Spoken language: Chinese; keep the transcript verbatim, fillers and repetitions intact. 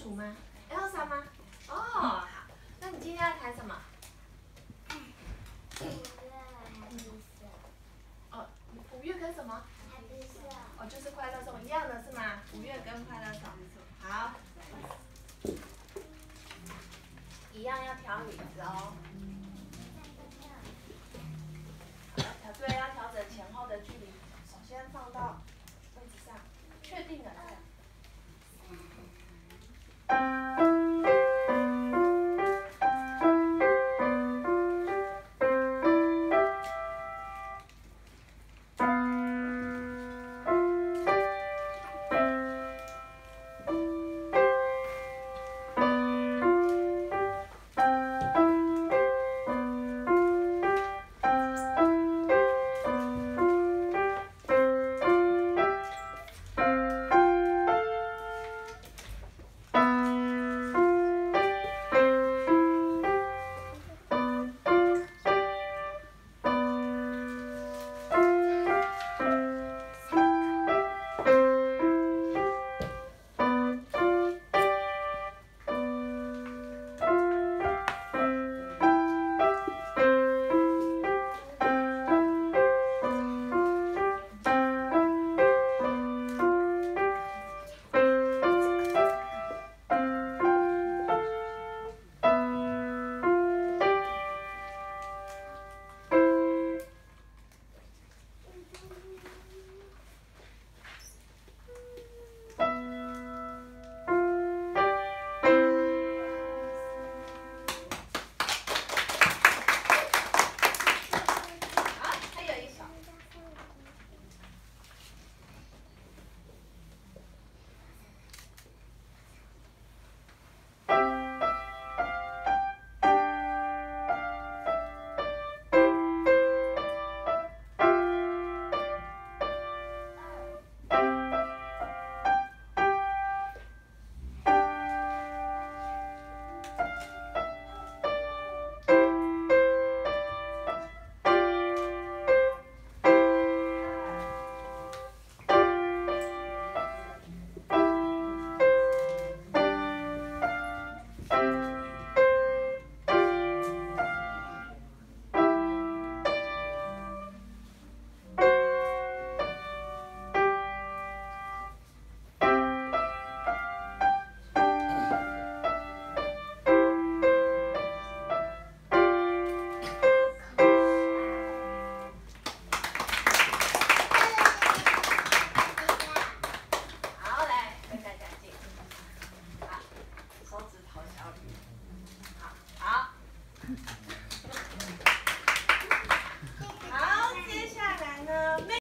楚吗 ？Elsa 吗？哦，好。那你今天要弹什么？ 五月还是色？ 哦，五月跟什么？ 还是色？ 哦，就是快乐颂一样的是吗？五月跟快乐颂。好。一样要调椅子哦。调对，要调整前后的距离。首先放到位置上，确定了。